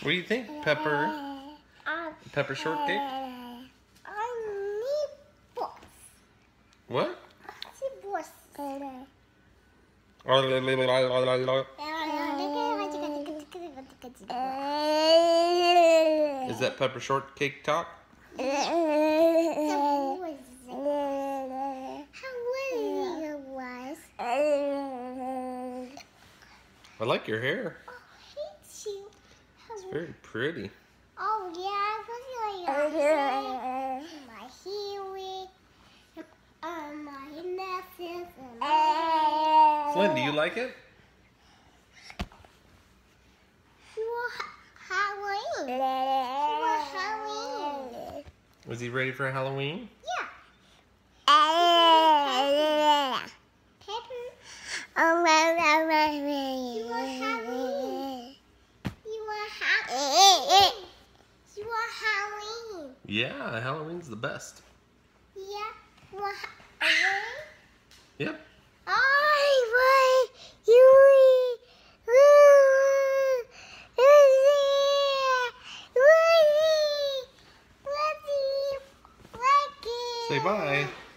What do you think, Pepper? Pepper shortcake? What? Is that pepper shortcake talk? I like your hair. Oh, thank you. It's very pretty. Oh yeah, my hair, my necklace, Flynn, do you like it? Halloween. Was he ready for Halloween? Yeah. Pepper. You want Halloween. You want Halloween. Yeah, Halloween's the best. Yeah. You want Halloween? Yep. Say bye.